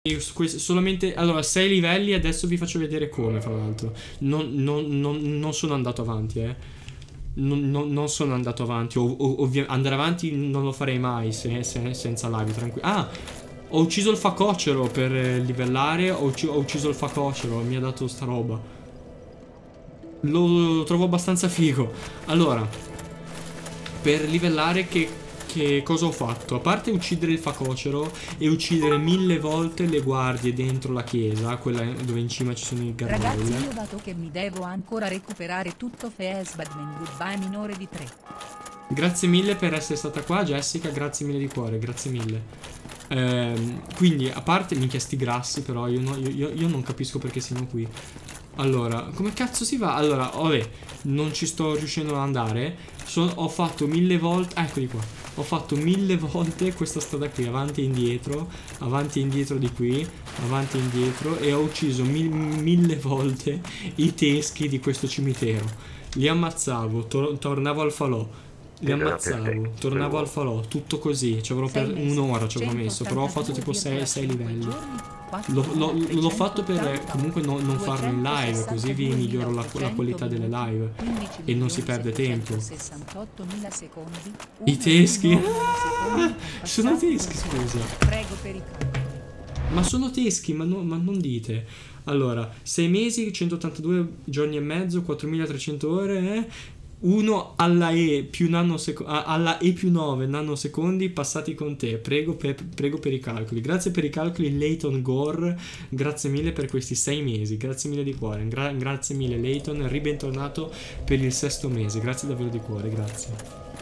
Solamente allora 6 livelli. Adesso vi faccio vedere come. Fra l'altro non sono andato avanti, non sono andato avanti. Andare avanti non lo farei mai senza live, tranquillo. Ah, ho ucciso il facocero per livellare. Ho ucciso il facocero. Mi ha dato sta roba. Lo trovo abbastanza figo. Allora, per livellare che cosa ho fatto? A parte uccidere il facocero e uccidere 1000 volte le guardie dentro la chiesa, quella dove in cima ci sono i gargoyle. Ragazzi, io dato che mi devo ancora recuperare tutto Feesbadman, goodbye minore di 3. Grazie mille per essere stata qua, Jessica, grazie mille di cuore, grazie mille. Quindi, a parte minchia sti grassi, però io non capisco perché siano qui. Allora, come cazzo si va? Allora, vabbè, non ci sto riuscendo ad andare. Ho fatto 1000 volte. Eccoli qua. Ho fatto 1000 volte questa strada qui, avanti e indietro di qui, avanti e indietro. E ho ucciso 1000 volte i teschi di questo cimitero. Li ammazzavo, tornavo al falò. Li ammazzavo, tornavo al falò, tutto così. Ci avrò per un'ora ci avrò messo. Però ho fatto tipo 6 livelli. L'ho fatto per comunque non farlo in live, così vi miglioro la qualità delle live e non si perde tempo. I teschi? Sono teschi, scusa. Ma sono teschi, ma non dite. Allora, 6 mesi, 182 giorni e mezzo, 4300 ore, 1 alla E più alla E più 9 nanosecondi passati con te. Prego per i calcoli. Grazie per i calcoli, Leighton Gore. Grazie mille per questi 6 mesi. Grazie mille di cuore. Grazie mille, Leighton. Ribentornato per il 6º mese. Grazie davvero di cuore. Grazie.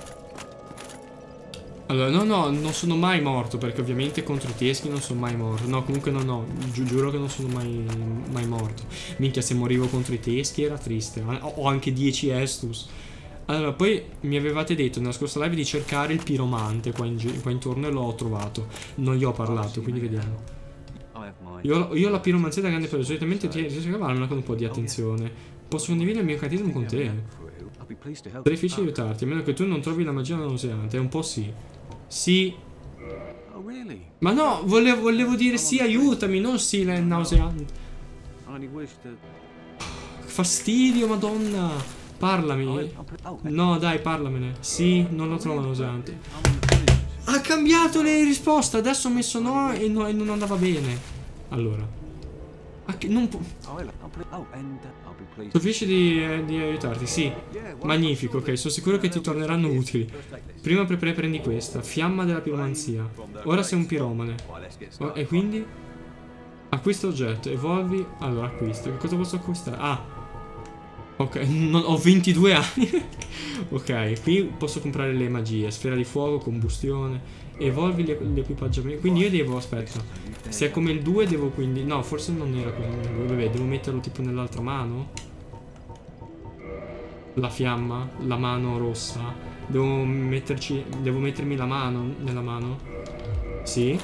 Allora, no, non sono mai morto, perché ovviamente contro i teschi non sono mai morto. No, comunque no, giuro che non sono mai morto. Minchia, se morivo contro i teschi era triste. Ho anche 10 Estus. Allora, poi mi avevate detto nella scorsa live di cercare il piromante qua intorno e l'ho trovato. Non gli ho parlato, quindi vediamo. Io ho la piromanzia da grande per solitamente riesco a cavarla con un po' di attenzione. Posso condividere il mio carisma con te? È difficile aiutarti, a meno che tu non trovi la magia nauseante. È un po' sì. Sì. Ma no, volevo dire sì, aiutami, non sì, è nauseante. Fastidio, madonna. Parlami. No, dai, parlamene. Sì, non lo trovo nauseante. Ha cambiato le risposte. Adesso ho messo no e non andava bene. Allora, non può. Sono felice di aiutarti. Sì, magnifico. Ok, sono sicuro che ti torneranno utili. Prima prendi questa. Fiamma della piromanzia. Ora sei un piromane. E quindi? Acquista oggetto. Evolvi. Allora, acquista. Che cosa posso acquistare? Ah, ok, ho 22 anni. Ok, qui posso comprare le magie. Sfera di fuoco, combustione. Evolvi l'equipaggiamento. Quindi io devo, aspetta, se è come il 2 devo quindi. No, forse non era così. Vabbè, devo metterlo tipo nell'altra mano. La fiamma, la mano rossa. Devo mettermi la mano nella mano. Sì.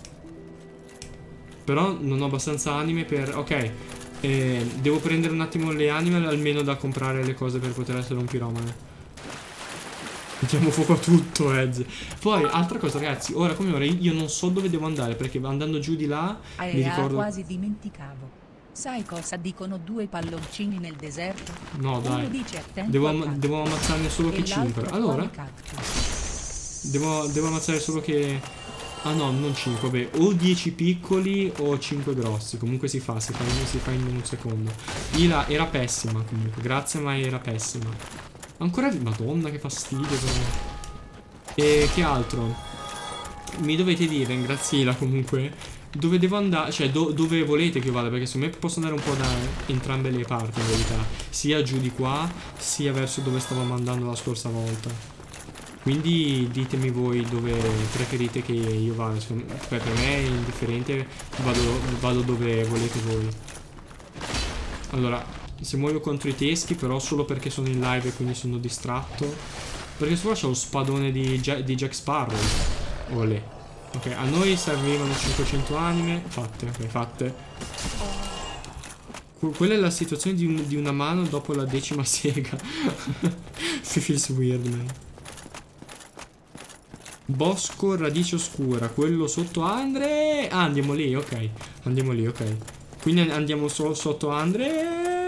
Però non ho abbastanza anime per. Ok, devo prendere un attimo le anime almeno da comprare le cose per poter essere un piromane. Mettiamo fuoco a tutto, Ezio. Poi, altra cosa, ragazzi, ora come ora io non so dove devo andare, perché andando giù di là mi ricordo. Quasi dimenticavo. Sai cosa dicono 2 palloncini nel deserto? No, dai. Uno dice attento devo ammazzarne solo che 5. Allora devo ammazzare solo che. Ah no, non 5, vabbè, o 10 piccoli o 5 grossi. Comunque si fa in un secondo. Ila era pessima comunque, grazie, ma era pessima. Ancora, madonna che fastidio però. E che altro? Mi dovete dire, grazie Ila comunque, dove devo andare, cioè dove volete che io vada, perché secondo me posso andare un po' da entrambe le parti in verità. Sia giù di qua, sia verso dove stavamo andando la scorsa volta. Quindi ditemi voi dove preferite che io vada. Per me è indifferente, vado dove volete voi. Allora, se muoio contro i teschi, però solo perché sono in live e quindi sono distratto. Perché sopra c'è lo spadone di Jack Sparrow. Olè. Ok, a noi servivano 500 anime. Fatte, ok, fatte. Quella è la situazione di una mano dopo la 10ª sega. Feels weird, man. Bosco radice oscura, quello sotto Andre. Ah, andiamo lì, ok. Andiamo lì, ok. Quindi andiamo solo sotto Andre.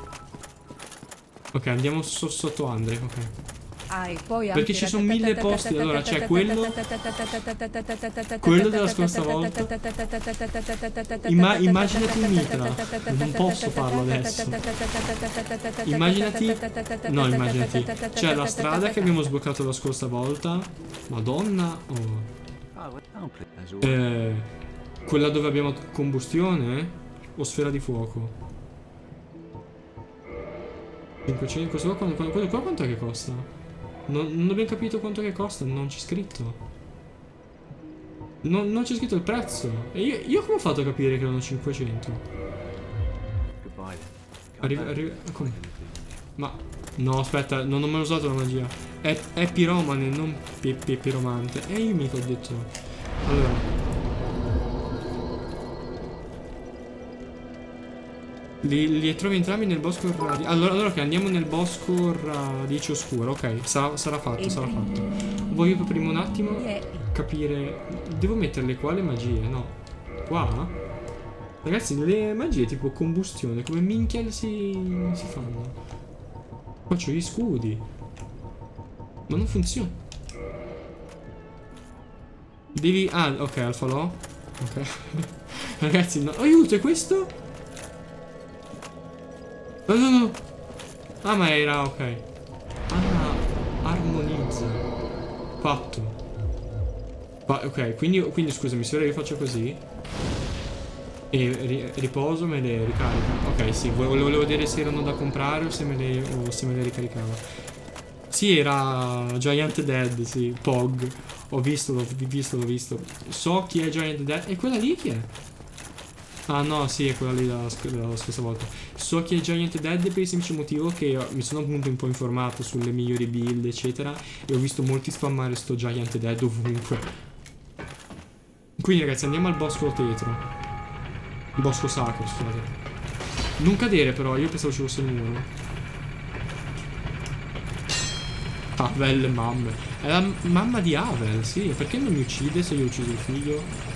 Ok, andiamo sotto Andre, ok. Ah, e poi Perché ci sono 1000 posti. Allora c'è quello della scorsa volta. Immaginati un mitra. Non posso farlo adesso. Immaginati. No, immaginati. C'è la strada che abbiamo sbloccato la scorsa volta. Madonna. Quella dove abbiamo combustione? O sfera di fuoco? 500. Questo qua quanto è che costa? Non abbiamo capito quanto che costa, non c'è scritto. Non c'è scritto il prezzo. E io come ho fatto a capire che erano 500? Come? Ma no, aspetta, non ho mai usato la magia. È piromane, non piromante. E io mica ho detto. Allora, li trovi entrambi nel bosco radice. Allora ok, andiamo nel bosco radice oscura. Ok, sarà fatto, sarà fatto. Voglio prima un attimo capire. Devo metterle qua le magie, no? Qua? Ragazzi, le magie tipo combustione, come minchia si fanno? Qua c'ho gli scudi. Ma non funziona. Devi. Ah, ok, al falò. Ok. Ragazzi, no. Aiuto, è questo? No. Ah, ma era ok. Ah, armonizza. Fatto. Ok, quindi scusami, se ora io faccio così e riposo, me le ricarica. Ok, sì, volevo vedere se erano da comprare o se me le ricaricava. Sì, era Giant Dead, sì, Pog. L'ho visto. So chi è Giant Dead. E quella lì chi è? Ah no, sì, è quella lì della scorsa volta. So che è Giant Dead per il semplice motivo che mi sono appunto un po' informato sulle migliori build, eccetera, e ho visto molti spammare sto Giant Dead ovunque. Quindi ragazzi, andiamo al bosco tetro. Il bosco sacro, scusate. Non cadere però, io pensavo ci fosse il muro. Havel, mamma. È la mamma di Havel, sì. Perché non mi uccide se io ho ucciso il figlio?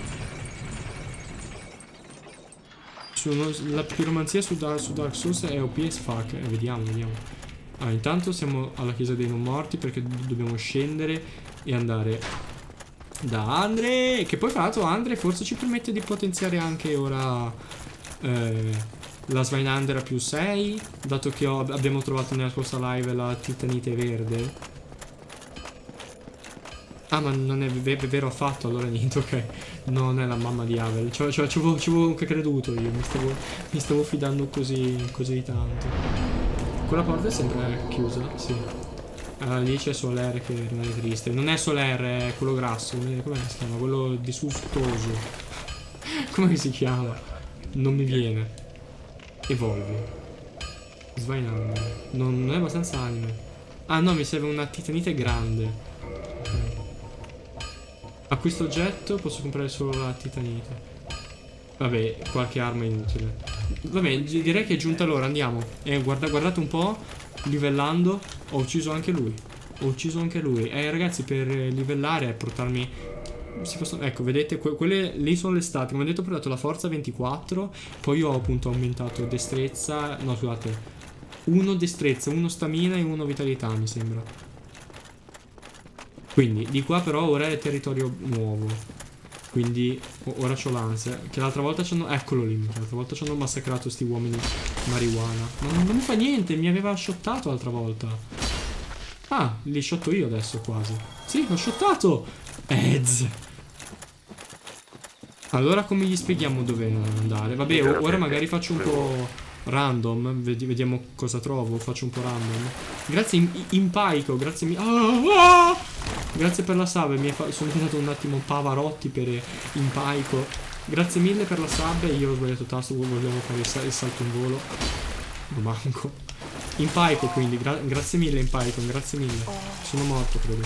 La piromanzia su Dark Souls è OP as fuck. Vediamo. Allora, intanto siamo alla chiesa dei non morti perché dobbiamo scendere e andare da Andre. Che poi fra l'altro Andre forse ci permette di potenziare anche ora la Svinander a +6, dato che abbiamo trovato nella scorsa live la titanite verde. Ah, ma non è vero affatto, allora niente, ok. Non è la mamma di Havel. Ci avevo anche creduto io. Mi stavo fidando così tanto. Quella porta è sempre chiusa, sì. Lì c'è Soler che rimane triste. Non è Soler, è quello grasso. Come si chiama? Quello disgustoso. Come si chiama? Non mi viene. Evolvi. Svainando. Non è abbastanza anime. Ah no, mi serve una titanite grande. A questo oggetto posso comprare solo la titanite. Vabbè, qualche arma inutile. Vabbè, direi che è giunta l'ora, andiamo. Guardate un po', livellando. Ho ucciso anche lui. Ragazzi, per livellare e portarmi... Ecco, vedete, quelle lì sono le stat. Come ho detto, ho portato la forza 24. Poi ho appunto aumentato destrezza. No, scusate. 1 destrezza, 1 stamina e 1 vitalità, mi sembra. Quindi di qua però ora è territorio nuovo. Quindi ora c'ho l'ansia. Che l'altra volta ci hanno... Eccolo lì. L'altra volta ci hanno massacrato sti uomini marijuana. Ma non mi fa niente. Mi aveva shottato l'altra volta. Ah, li shotto io adesso quasi. Sì, ho shottato. Ez. Allora come gli spieghiamo dove andare? Vabbè, ora magari faccio un po' random. Vediamo cosa trovo. Faccio un po' random. Grazie Impaico. Grazie Grazie per la sub. Sono diventato un attimo Pavarotti per Impaico. Grazie mille per la sub. Io ho sbagliato tasto. Volevo fare il salto in volo. Non manco. Impaico quindi. Grazie mille Impaico. Grazie mille. Sono morto credo.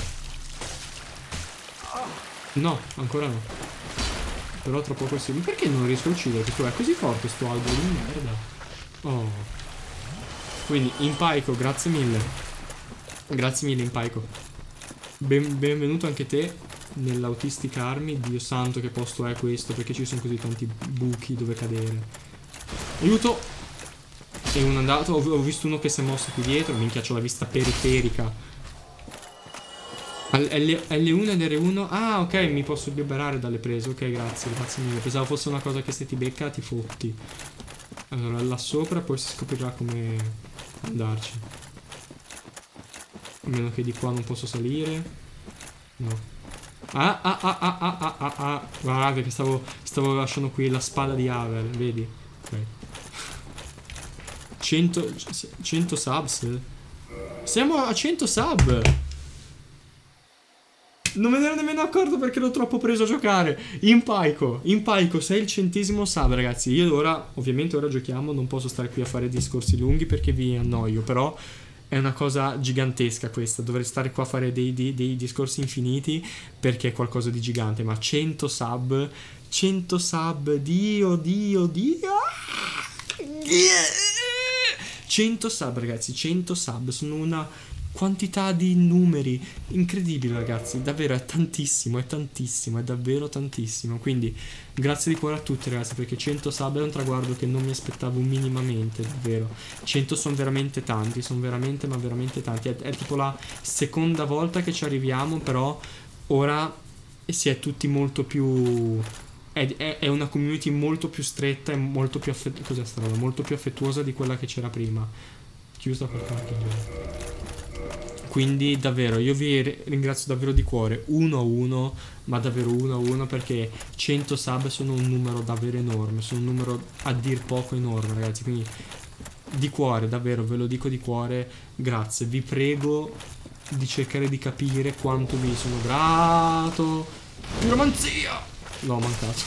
No, ancora no. Però tra poco sì. Perché non riesco a uccidere? Perché è così forte sto albero di merda. Oh. Quindi Impaico, grazie mille. Grazie mille Impaico. Benvenuto anche te nell'autisticarmi. Dio santo che posto è questo, perché ci sono così tanti buchi dove cadere. Aiuto. E uno è andato. Ho visto uno che si è mosso qui dietro. Minchia, c'ho la vista periferica. L1 ed R1. Ah, ok, mi posso liberare dalle prese. Ok, grazie mille. Pensavo fosse una cosa che se ti becca ti fotti. Allora, là sopra poi si scoprirà come andarci. A meno che di qua non posso salire. No. Guardate che stavo lasciando qui la spada di Havel, vedi? Ok. 100 subs. Siamo a 100 sub. Non me ne ero nemmeno accorto perché ero troppo preso a giocare. Impaico, sei il 100° sub, ragazzi. Io ora, ovviamente ora giochiamo. Non posso stare qui a fare discorsi lunghi perché vi annoio. Però è una cosa gigantesca questa. Dovrei stare qua a fare dei discorsi infiniti perché è qualcosa di gigante. Ma 100 sub. 100 sub. Dio. 100 sub, ragazzi. 100 sub. Sono una quantità di numeri incredibile, ragazzi. Davvero è tantissimo. È davvero tantissimo. Quindi grazie di cuore a tutti, ragazzi, perché 100 sub è un traguardo che non mi aspettavo minimamente. Davvero 100 sono veramente tanti. Sono veramente, ma veramente tanti. È tipo la seconda volta che ci arriviamo. Però ora si è tutti molto più... È una community molto più stretta e molto più molto più affettuosa di quella che c'era prima. Chiusa per qualche. Quindi davvero io vi ringrazio davvero di cuore. 1 a 1. Ma davvero 1 a 1, perché 100 sub sono un numero davvero enorme. Sono un numero a dir poco enorme, ragazzi. Quindi di cuore, davvero ve lo dico di cuore. Grazie. Vi prego di cercare di capire quanto vi sono grato. Piromanzia. No, ho mancato.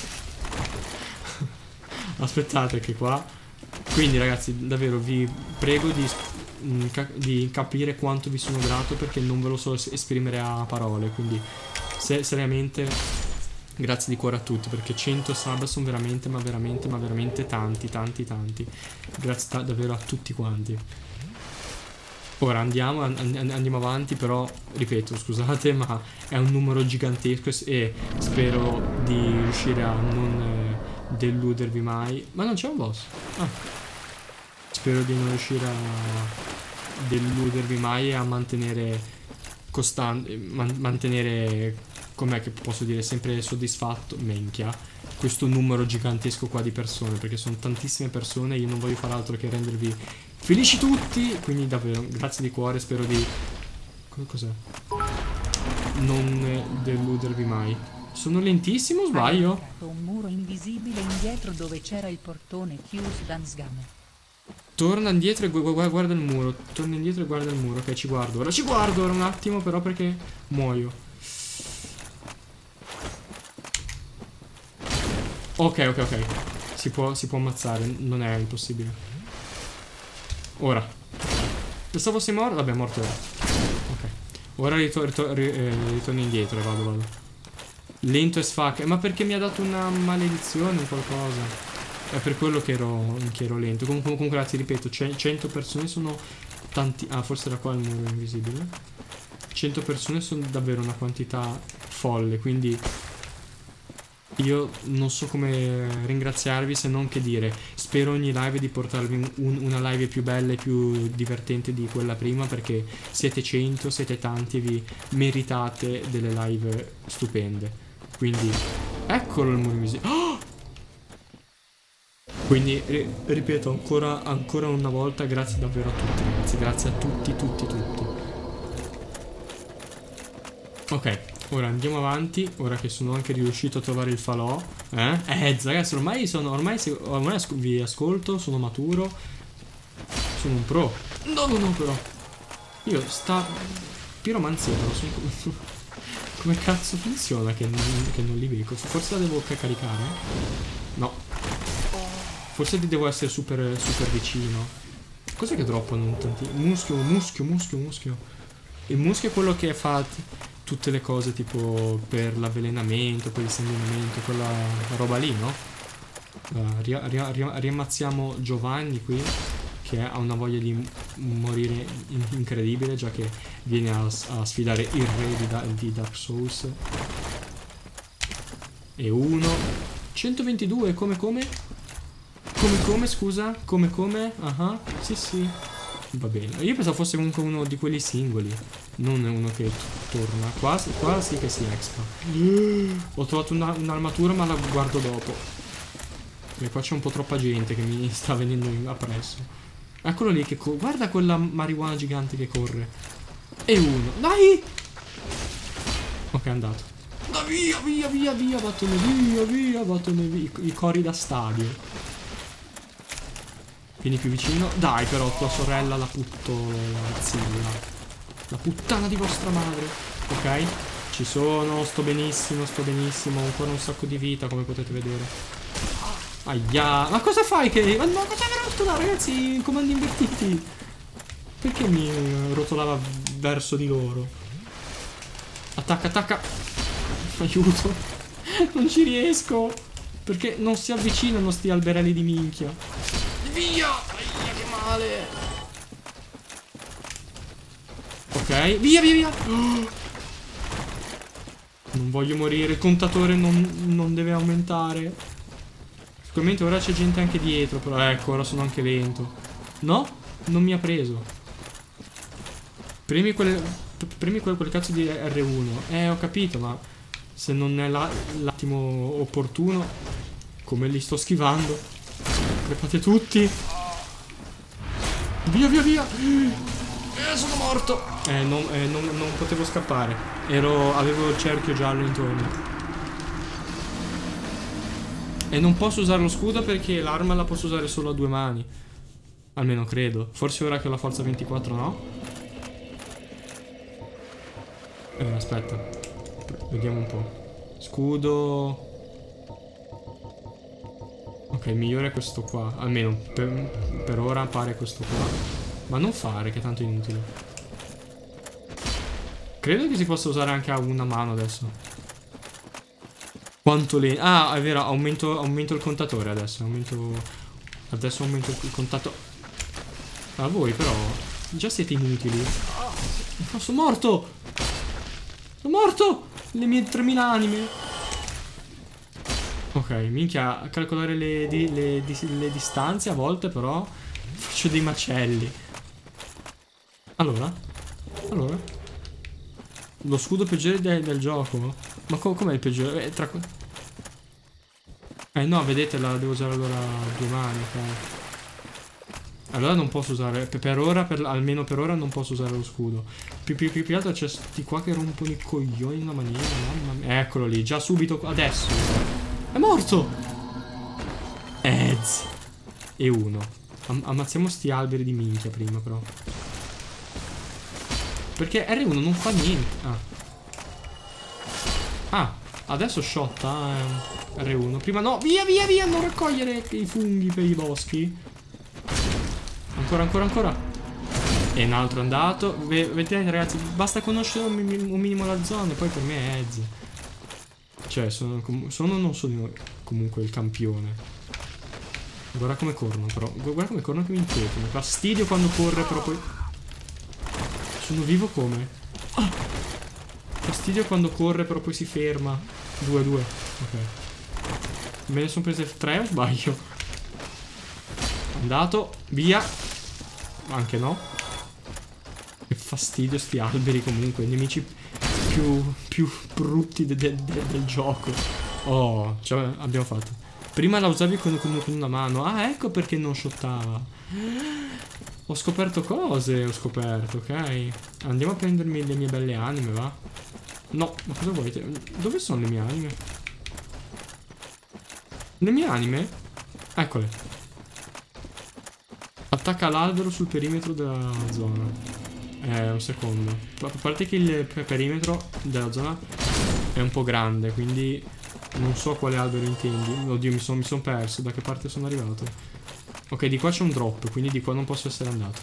Aspettate che qua. Quindi, ragazzi, davvero vi prego di capire quanto vi sono grato, perché non ve lo so esprimere a parole. Quindi seriamente grazie di cuore a tutti, perché 100 sub sono veramente, ma veramente tanti. Grazie davvero a tutti quanti. Ora andiamo avanti, però ripeto, scusate, ma è un numero gigantesco e spero di riuscire a non deludervi mai. Ma non c'è un boss. Spero di non riuscire a deludervi mai e a mantenere mantenere, com'è che posso dire, sempre soddisfatto, minchia, questo numero gigantesco qua di persone, perché sono tantissime persone e io non voglio fare altro che rendervi felici tutti. Quindi davvero grazie di cuore, spero di cos'è? Non deludervi mai. Sono lentissimo, sbaglio? Un muro invisibile indietro dove c'era il portone chiuso da Sgame. Torna indietro e guarda il muro. Torna indietro e guarda il muro. Ok, ci guardo ora un attimo, però, perché muoio. Ok. Si può ammazzare. Non è impossibile. Ora. Pensavo sei morto. Vabbè, morto ora. Ok. Ora ritorno indietro e vado. Lento as fuck. Ma perché mi ha dato una maledizione o qualcosa? È per quello che ero lento. Comunque ragazzi, ripeto, 100 persone sono tanti. Ah, forse era qua il muro invisibile. 100 persone sono davvero una quantità folle. Quindi io non so come ringraziarvi, se non che dire, spero ogni live di portarvi una live più bella e più divertente di quella prima, perché siete 100, siete tanti e vi meritate delle live stupende. Quindi eccolo il muro invisibile. Oh! Quindi ripeto ancora una volta, grazie davvero a tutti, ragazzi. Grazie a tutti. Ok, ora andiamo avanti. Ora che sono anche riuscito a trovare il falò. Ragazzi, ormai vi ascolto, sono maturo. Sono un pro. No, però io piromanzia, però come cazzo funziona che non li vedo? Forse la devo caricare? No. Forse devo essere super vicino. Cos'è che droppano tanti? Muschio. Il muschio è quello che fa tutte le cose, tipo per l'avvelenamento, per il sanguinamento, quella roba lì, no? Riammazziamo Giovanni qui, che ha una voglia di morire incredibile, già che viene a sfidare il re di Dark Souls. E 1. 122, come? Come, scusa? Come? Ah, sì. Va bene. Io pensavo fosse comunque uno di quelli singoli, non uno che torna. Qua sì che si expa. Ho trovato un'armatura, ma la guardo dopo. E qua c'è un po' troppa gente che mi sta venendo appresso. Eccolo lì che guarda quella marijuana gigante che corre. E 1. Dai! Ok, è andato. Dai, via, vattene via. I cori da stadio. Vieni più vicino. Dai, però, tua sorella, la zilla. La puttana di vostra madre. Ok? Ci sono, sto benissimo. Ho ancora un sacco di vita, come potete vedere. Aia. Ma cosa fai che... Ma no, cosa mi rotola, ragazzi? Comandi invertiti. Perché mi rotolava verso di loro? Attacca. Aiuto. Non ci riesco. Perché non si avvicinano sti alberelli di minchia. Via! Aia, che male! Ok, via! Non voglio morire, il contatore non deve aumentare. Sicuramente ora c'è gente anche dietro, però ecco, ora sono anche lento. No? Non mi ha preso. Premi quel cazzo di R1. Ho capito, ma se non è l'attimo opportuno, come li sto schivando. Crepate tutti. Via. Sono morto. Non potevo scappare. Avevo il cerchio giallo intorno. E non posso usare lo scudo perché l'arma la posso usare solo a 2 mani. Almeno credo. Forse ora che ho la forza 24 no. Aspetta. Vediamo un po'. Scudo. Ok, il migliore è questo qua. Almeno per ora pare questo qua. Ma non fare, che tanto è inutile. Credo che si possa usare anche a una mano adesso. Quanto le... Ah, è vero, aumento il contatore adesso. Adesso aumento il contatto. A voi però già siete inutili. Oh, sono morto. Le mie 3000 anime. Ok, minchia, a calcolare le distanze a volte però faccio dei macelli. Allora? Lo scudo peggiore del gioco? Ma com'è il peggiore? No, vedete, la devo usare allora a 2 mani, ok. Allora non posso usare, per ora, almeno per ora non posso usare lo scudo. Più altro c'è sti qua che rompono i coglioni in una maniera, mamma mia. Eccolo lì, già subito, adesso. È morto! E 1. Ammazziamo sti alberi di minchia prima, però. Perché R1 non fa niente. Adesso shotta R1. Prima no. Via, non raccogliere i funghi per i boschi. Ancora. E un altro è andato. Vedete, ragazzi, basta conoscere un minimo la zona. Poi per me è Ez. Cioè, non sono comunque il campione. Guarda come corrono, però. Guarda come corrono che mi inquietano. Fastidio quando corre, però poi... Sono vivo come? Fastidio quando corre, però poi si ferma. 2-2. Ok. Me ne sono prese 3 o sbaglio? Andato. Via. Anche no. Che fastidio sti alberi comunque. I nemici più brutti del gioco. Oh, cioè, abbiamo fatto. Prima la usavi con una mano. Ah, ecco perché non shottava. Ho scoperto cose, ok. Andiamo a prendermi le mie belle anime, va? No, ma cosa vuoi? Dove sono le mie anime? Le mie anime? Eccole. Attacca l'albero sul perimetro della zona. Un secondo. A parte che il perimetro della zona è un po' grande, quindi non so quale albero intendi. Oddio, mi son perso. Da che parte sono arrivato? Ok, di qua c'è un drop, quindi di qua non posso essere andato.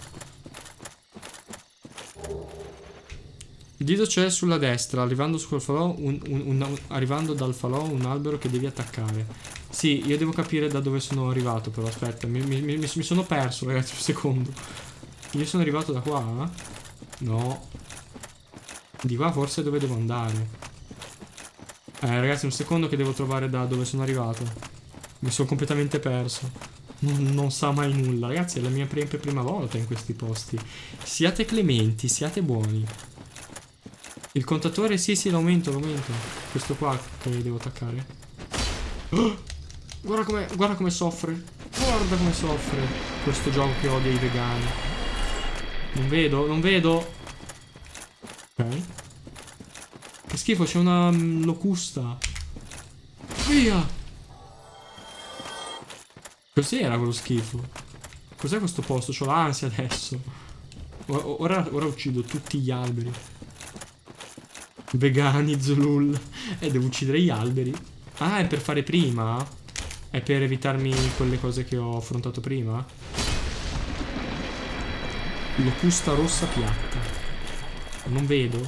Dido c'è sulla destra, arrivando sul falò arrivando dal falò un albero che devi attaccare. Sì, io devo capire da dove sono arrivato, però aspetta, mi sono perso, ragazzi, un secondo. Io sono arrivato da qua? No. Di qua forse è dove devo andare. Ragazzi, un secondo che devo trovare da dove sono arrivato. Mi sono completamente perso. Non sa mai nulla. Ragazzi, è la mia prima volta in questi posti. Siate clementi, siate buoni. Il contatore, sì, l'aumento. Questo qua che devo attaccare. Oh! Guarda come soffre. Guarda come soffre questo gioco che odia i vegani. Non vedo. Ok. Che schifo, c'è una locusta. Via. Cos'era quello schifo? Cos'è questo posto? C'ho l'ansia adesso. Ora uccido tutti gli alberi. Vegani, Zulul. Devo uccidere gli alberi. Ah, è per fare prima? È per evitarmi quelle cose che ho affrontato prima? Locusta rossa piatta. Non vedo.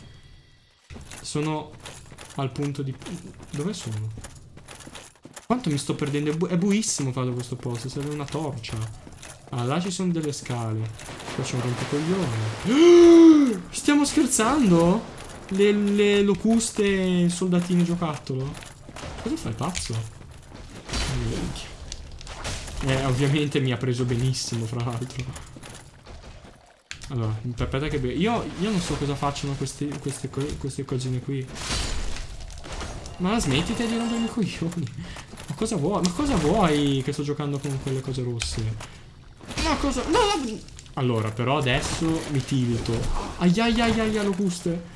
Sono al punto di... Dove sono? Quanto mi sto perdendo? È buissimo fatto questo posto. Serve una torcia. Ah, là ci sono delle scale. Qua c'è un rompicoglione. Stiamo scherzando? Le locuste soldatini giocattolo? Cosa fai, pazzo? Ovviamente mi ha preso benissimo, fra l'altro. Allora, aspetta che... Io non so cosa facciano queste cosine qui. Ma smettite di rompermi i coglioni. Ma cosa vuoi? Ma cosa vuoi che sto giocando con quelle cose rosse? Ma cosa... No! Allora, però adesso mi tilto. Aiaiaiaia, locuste.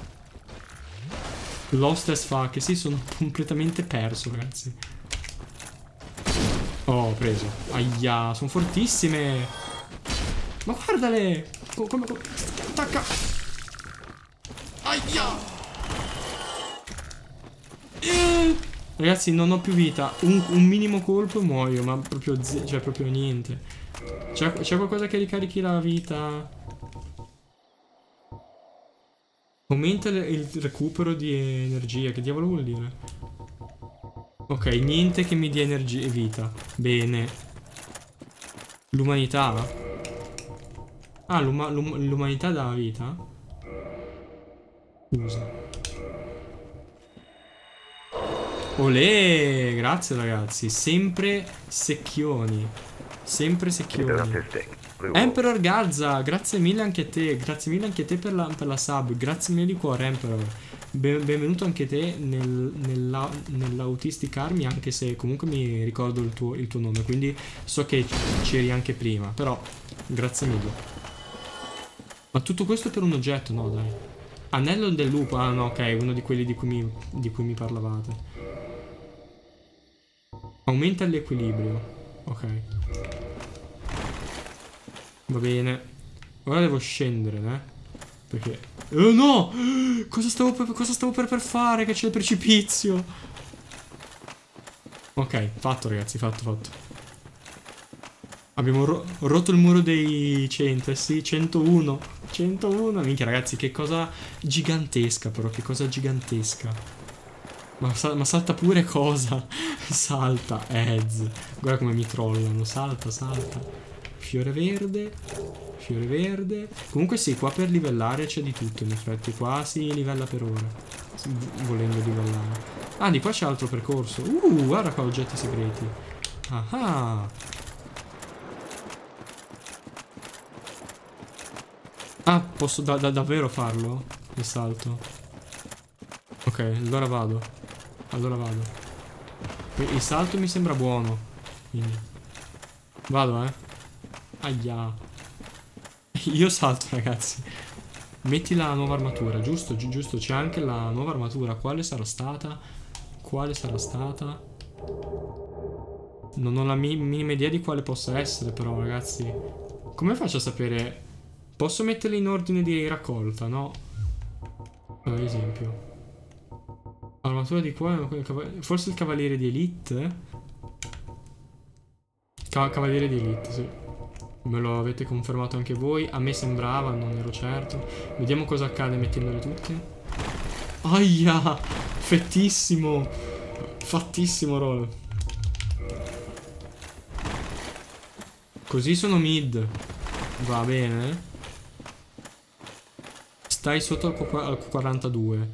Lost as fuck. Sì, sono completamente perso, ragazzi. Oh, ho preso. Aia, sono fortissime. Ma guardale. Come... Attacca. Aia. Ragazzi, non ho più vita. Un minimo colpo e muoio. Ma proprio... Cioè, proprio niente. C'è qualcosa che ricarichi la vita? Aumenta il recupero di energia. Che diavolo vuol dire? Ok, niente che mi dia energia e vita. Bene. L'umanità? Ah, l'umanità dà vita? Scusa. Olè! Grazie ragazzi. Sempre secchioni. Sempre secchioni. Emperor Gazza, grazie mille anche a te. Grazie mille anche a te per la sub. Grazie mille di cuore, Emperor. Benvenuto anche te nell'Autistic Army, anche se comunque mi ricordo il tuo nome, quindi so che c'eri anche prima, però grazie mille. Ma tutto questo per un oggetto, no dai. Anello del lupo, ah no, ok, uno di quelli di cui mi parlavate. Aumenta l'equilibrio, ok. Va bene. Ora devo scendere, Perché... no! Cosa stavo per fare? Che c'è il precipizio. Ok, fatto ragazzi, fatto. Abbiamo rotto il muro dei 100, sì, 101. 101, minchia ragazzi, che cosa gigantesca però, che cosa gigantesca. Ma salta pure cosa? Salta, guarda come mi trollano, salta. Fiore verde. Comunque sì, qua per livellare c'è di tutto in effetti. Qua si livella per ora, volendo livellare. Ah, di qua c'è altro percorso. Guarda qua, oggetti segreti. Ah. Ah, posso davvero farlo? Il salto. Ok, allora vado. Il salto mi sembra buono. Quindi vado, Aia. Io salto, ragazzi. Metti la nuova armatura, giusto, c'è anche la nuova armatura. Quale sarà stata? Non ho la minima idea di quale possa essere, però, ragazzi. Come faccio a sapere? Posso metterli in ordine di raccolta, no? Ad esempio. Armatura di qua, forse il cavaliere di elite? Cavaliere di elite, sì. Me lo avete confermato anche voi. A me sembrava, non ero certo. Vediamo cosa accade mettendole tutte. Aia! Fettissimo! Fattissimo roll. Così sono mid. Va bene. Stai sotto al 42.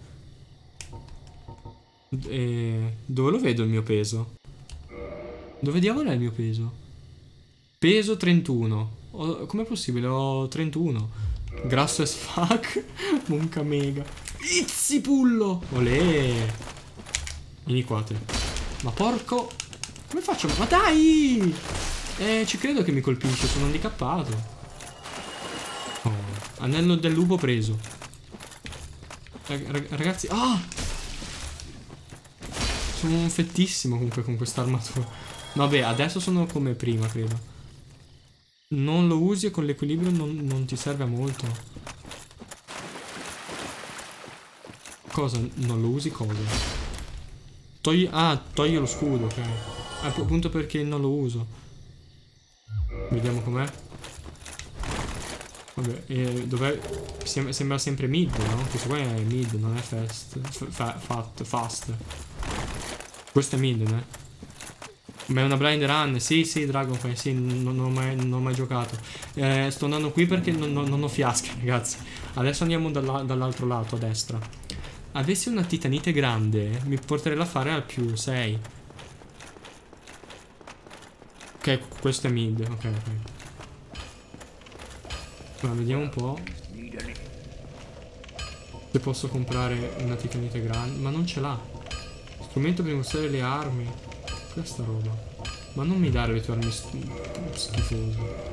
Dove lo vedo il mio peso? Dove diavolo è il mio peso? Peso 31. Com'è possibile? Ho 31. Grasso as fuck. Monca mega. Izzi pullo. Olè. Vieni qua te. Ma porco. Come faccio? Ma dai. Ci credo che mi colpisce. Sono handicappato. Oh. Anello del lupo preso. Ragazzi. Ah. Sono fettissimo comunque con questa armatura. Vabbè, adesso sono come prima, credo. Non lo usi e con l'equilibrio non ti serve a molto. Cosa? Non lo usi cosa? Togli lo scudo, ok. Appunto perché non lo uso. Vediamo com'è. Vabbè, dov'è? Sembra sempre mid, no? Questo qua è mid, non è fast. Questo è mid, né? Ma è una blind run. Sì, Dragonfly, sì, non ho mai giocato. Sto andando qui perché non ho fiasche, ragazzi. Adesso andiamo dall'altro lato, a destra. Avessi una titanite grande, mi porterei a fare al più 6. Ok, questo è mid. Ok. Ma vediamo un po' se posso comprare una titanite grande. Ma non ce l'ha. Strumento per usare le armi. Questa roba. Ma non mi dare le tue armi schifose.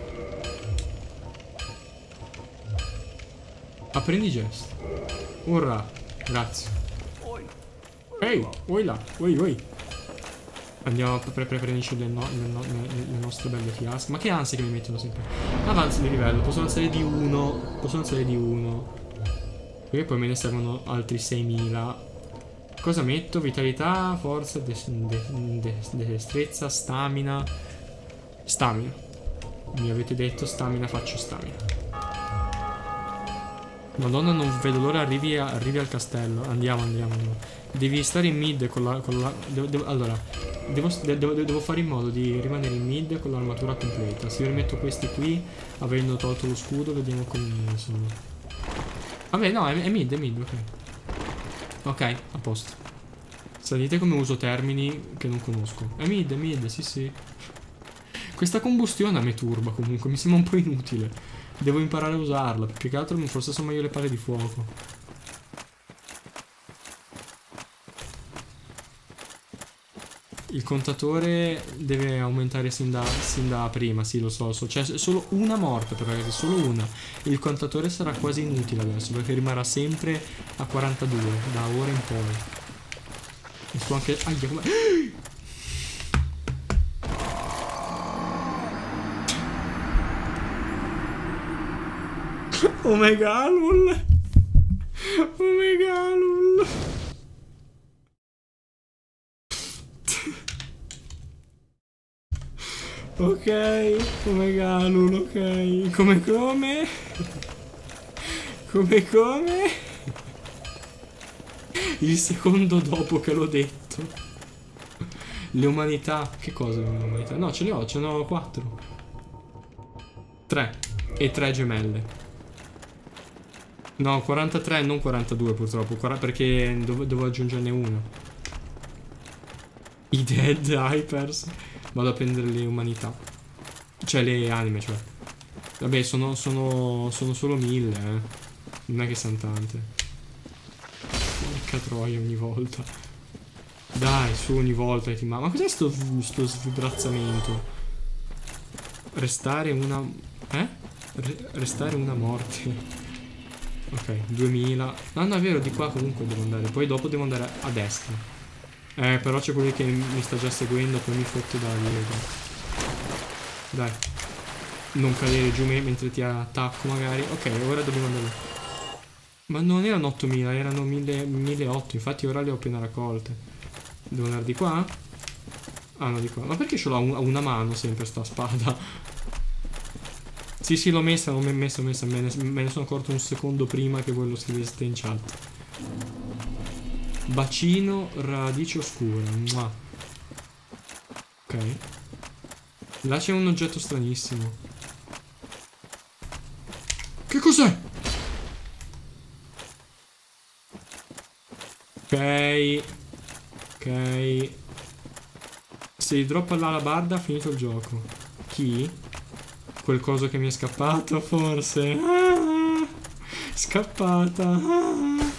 Apprendi gesto. Urrà. Grazie. Ehi, oi là. Oi. Andiamo a prenderci le nostre belle fiasche. Ma che ansia che mi mettono sempre. Avanzi di livello. Posso alzare di 1. Perché poi me ne servono altri 6000. Cosa metto? Vitalità, forza, destrezza, stamina. Stamina. Mi avete detto stamina, faccio stamina. Madonna, non vedo l'ora arrivi al castello. Andiamo. Devi stare in mid con la allora, devo fare in modo di rimanere in mid con l'armatura completa. Se io rimetto questi qui, avendo tolto lo scudo, vediamo come sono. Vabbè, no, è mid, ok. Ok, a posto. Sapete come uso termini che non conosco. È mid, sì. Questa combustione a me turba comunque, mi sembra un po' inutile. Devo imparare a usarla, più che altro forse sono meglio le palle di fuoco. Il contatore deve aumentare sin da prima, sì lo so. C'è solo una morte per ragazzi, solo una. Il contatore sarà quasi inutile adesso perché rimarrà sempre a 42 da ora in poi. E sto anche... Aia, come... Omega lol. Ok, Omega lol, ok. Come? Il secondo dopo che l'ho detto. Le umanità. Che cosa le umanità? No, ce ne ho 4. 3. E 3 gemelle. No, 43, non 42 purtroppo. Perché devo aggiungerne una. I Dead Hypers. Vado a prendere le umanità. Cioè le anime, cioè. Vabbè, sono solo 1000, Non è che sono tante. Porca troia ogni volta. Dai, su ogni volta. Ma cos'è sto svibrazzamento? Restare una... Restare una morte. Ok, 2000. No, è vero, di qua comunque devo andare. Poi dopo devo andare a destra. Però c'è quello che mi sta già seguendo. Poi mi fotto da lì. Dai. Non cadere giù mentre ti attacco magari. Ok, ora dobbiamo andare. Ma non erano 8000, erano 1800. Infatti ora le ho appena raccolte. Devo andare di qua? Ah no, di qua. Ma perché ce l'ho a una mano sempre sta spada? Sì, l'ho messa. Me ne sono accorto un secondo prima che voi lo scriveste in chat. Bacino, radice oscura. Mua. Ok. Là c'è un oggetto stranissimo. Che cos'è? Ok. Ok. Se gli droppa là la barda, ha finito il gioco. Chi? Quel coso che mi è scappato, forse. Ah, scappata. Ah.